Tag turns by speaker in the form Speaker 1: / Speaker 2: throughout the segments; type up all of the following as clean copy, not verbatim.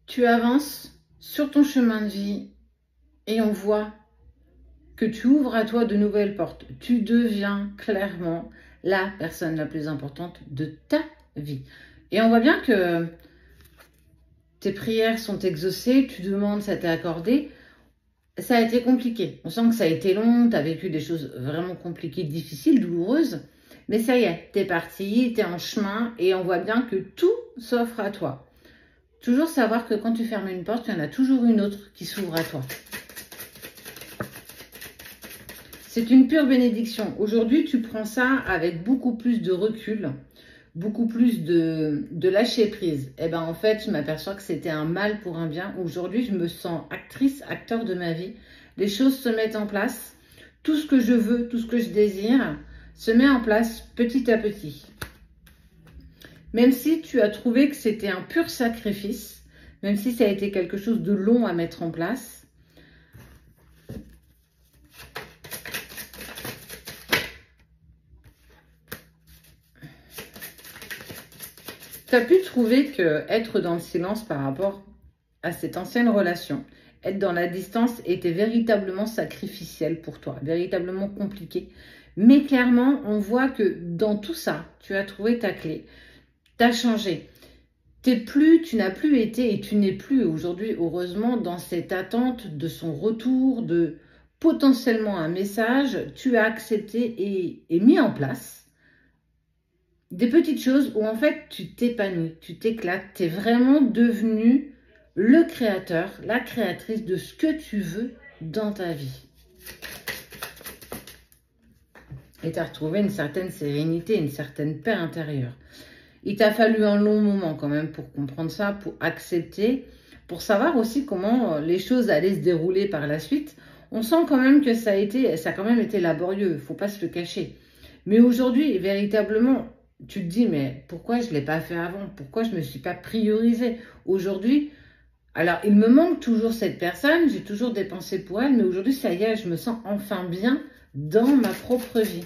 Speaker 1: Tu avances sur ton chemin de vie et on voit que tu ouvres à toi de nouvelles portes. Tu deviens clairement la personne la plus importante de ta vie. Et on voit bien que tes prières sont exaucées, tu demandes, ça t'est accordé. Ça a été compliqué. On sent que ça a été long, tu as vécu des choses vraiment compliquées, difficiles, douloureuses. Mais ça y est, t'es parti, t'es en chemin et on voit bien que tout s'offre à toi. Toujours savoir que quand tu fermes une porte, il y en a toujours une autre qui s'ouvre à toi. C'est une pure bénédiction. Aujourd'hui, tu prends ça avec beaucoup plus de recul, beaucoup plus de lâcher prise. Et ben en fait, je m'aperçois que c'était un mal pour un bien. Aujourd'hui, je me sens actrice, acteur de ma vie. Les choses se mettent en place. Tout ce que je veux, tout ce que je désire, se met en place petit à petit. Même si tu as trouvé que c'était un pur sacrifice, même si ça a été quelque chose de long à mettre en place, tu as pu trouver que être dans le silence par rapport à cette ancienne relation, être dans la distance était véritablement sacrificiel pour toi, véritablement compliqué. Mais clairement, on voit que dans tout ça, tu as trouvé ta clé, tu as changé. Tu n'as plus été et tu n'es plus aujourd'hui, heureusement, dans cette attente de son retour, de potentiellement un message. Tu as accepté et mis en place des petites choses où en fait tu t'épanouis, tu t'éclates, tu es vraiment devenu le créateur, la créatrice de ce que tu veux dans ta vie. Et tu as retrouvé une certaine sérénité, une certaine paix intérieure. Il t'a fallu un long moment quand même pour comprendre ça, pour accepter, pour savoir aussi comment les choses allaient se dérouler par la suite. On sent quand même que ça a quand même été laborieux, il ne faut pas se le cacher. Mais aujourd'hui, véritablement, tu te dis, mais pourquoi je ne l'ai pas fait avant? Pourquoi je ne me suis pas priorisée? Aujourd'hui, alors il me manque toujours cette personne, j'ai toujours des pensées pour elle, mais aujourd'hui, ça y est, je me sens enfin bien dans ma propre vie.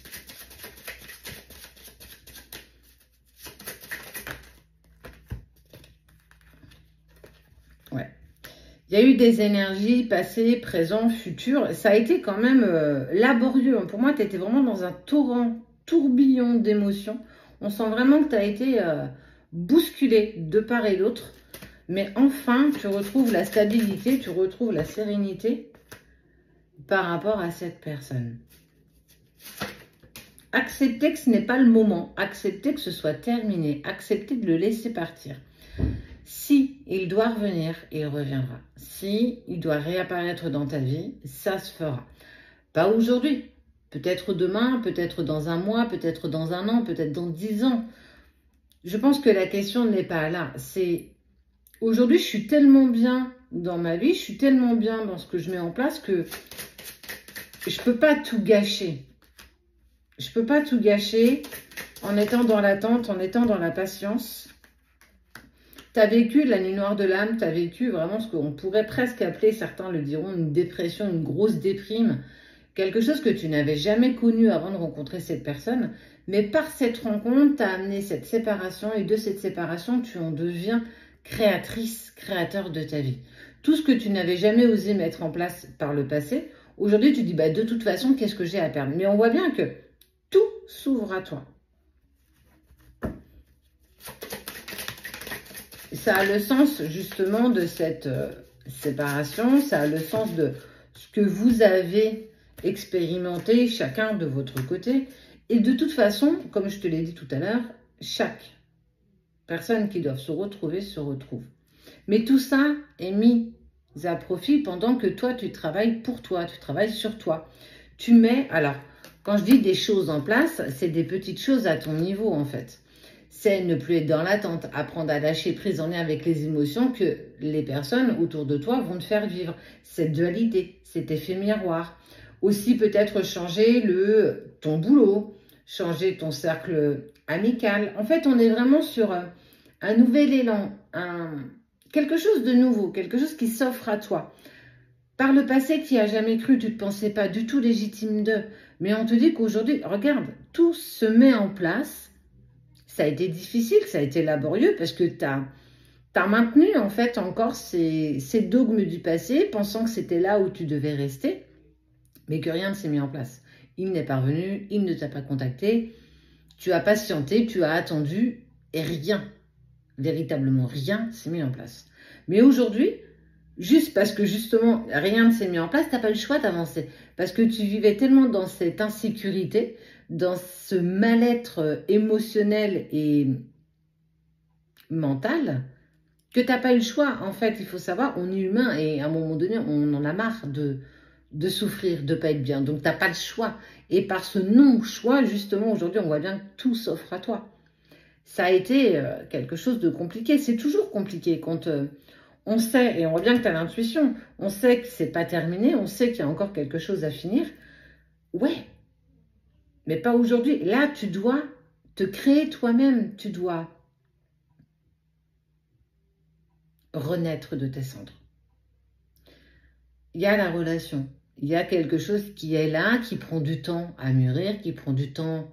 Speaker 1: Ouais. Il y a eu des énergies passées, présentes, futures. Ça a été quand même laborieux. Pour moi, tu étais vraiment dans un tourbillon d'émotions. On sent vraiment que tu as été bousculé de part et d'autre. Mais enfin, tu retrouves la stabilité, tu retrouves la sérénité par rapport à cette personne. Accepter que ce n'est pas le moment. Accepter que ce soit terminé. Accepter de le laisser partir. Si il doit revenir, il reviendra. Si il doit réapparaître dans ta vie, ça se fera. Pas aujourd'hui. Peut-être demain, peut-être dans un mois, peut-être dans un an, peut-être dans 10 ans. Je pense que la question n'est pas là. C'est aujourd'hui, je suis tellement bien dans ma vie, je suis tellement bien dans ce que je mets en place que je ne peux pas tout gâcher. Je ne peux pas tout gâcher en étant dans l'attente, en étant dans la patience. Tu as vécu la nuit noire de l'âme, tu as vécu vraiment ce qu'on pourrait presque appeler, certains le diront, une dépression, une grosse déprime. Quelque chose que tu n'avais jamais connu avant de rencontrer cette personne. Mais par cette rencontre, tu as amené cette séparation et de cette séparation, tu en deviens créatrice, créateur de ta vie. Tout ce que tu n'avais jamais osé mettre en place par le passé, aujourd'hui tu dis bah, de toute façon, qu'est-ce que j'ai à perdre? Mais on voit bien que tout s'ouvre à toi. Ça a le sens justement de cette séparation, ça a le sens de ce que vous avez expérimenté chacun de votre côté. Et de toute façon, comme je te l'ai dit tout à l'heure, chaque personne qui doit se retrouver se retrouve. Mais tout ça est mis à profit pendant que toi, tu travailles pour toi, tu travailles sur toi. Tu mets, alors, quand je dis des choses en place, c'est des petites choses à ton niveau en fait. C'est ne plus être dans l'attente, apprendre à lâcher prise en lien avec les émotions que les personnes autour de toi vont te faire vivre. Cette dualité, cet effet miroir. Aussi peut-être changer ton boulot, changer ton cercle amical. En fait, on est vraiment sur un nouvel élan, quelque chose de nouveau, quelque chose qui s'offre à toi. Par le passé, tu n'y as jamais cru, tu ne te pensais pas du tout légitime d'eux. Mais on te dit qu'aujourd'hui, regarde, tout se met en place. Ça a été difficile, ça a été laborieux parce que tu as Tu as maintenu en fait encore ces dogmes du passé, pensant que c'était là où tu devais rester, mais que rien ne s'est mis en place. Il n'est pas revenu, il ne t'a pas contacté, tu as patienté, tu as attendu, et rien, véritablement rien s'est mis en place. Mais aujourd'hui, juste parce que justement rien ne s'est mis en place, tu n'as pas le choix d'avancer. Parce que tu vivais tellement dans cette insécurité, dans ce mal-être émotionnel et mental, que tu n'as pas eu le choix. En fait, il faut savoir, on est humain et à un moment donné, on en a marre de souffrir, de ne pas être bien. Donc, tu n'as pas le choix. Et par ce non-choix, justement, aujourd'hui, on voit bien que tout s'offre à toi. Ça a été quelque chose de compliqué. C'est toujours compliqué quand on sait, et on voit bien que tu as l'intuition, on sait que c'est pas terminé, on sait qu'il y a encore quelque chose à finir. Ouais, mais pas aujourd'hui. Là, tu dois te créer toi-même. Tu dois renaître de tes cendres. Il y a la relation. Il y a quelque chose qui est là, qui prend du temps à mûrir, qui prend du temps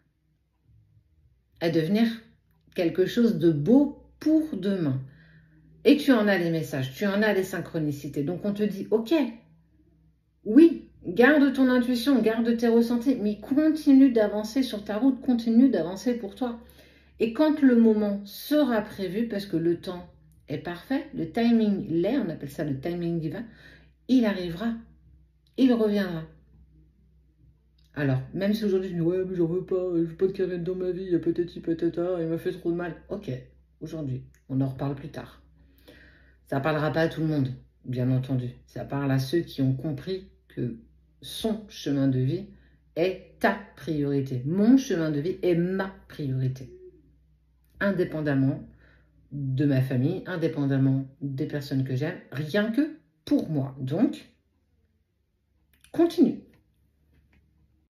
Speaker 1: à devenir quelque chose de beau pour demain. Et tu en as les messages, tu en as les synchronicités. Donc on te dit, ok, oui, garde ton intuition, garde tes ressentis, mais continue d'avancer sur ta route, continue d'avancer pour toi. Et quand le moment sera prévu, parce que le temps est parfait, le timing l'est, on appelle ça le timing divin, il arrivera, il reviendra. Alors, même si aujourd'hui je me dis, ouais, mais j'en veux pas, je veux pas de Karen dans ma vie, peut-être ci, peut-être ça, il m'a fait trop de mal. Ok, aujourd'hui, on en reparle plus tard. Ça parlera pas à tout le monde, bien entendu. Ça parle à ceux qui ont compris que son chemin de vie est ta priorité. Mon chemin de vie est ma priorité. Indépendamment de ma famille, indépendamment des personnes que j'aime, rien que pour moi. Donc, continue.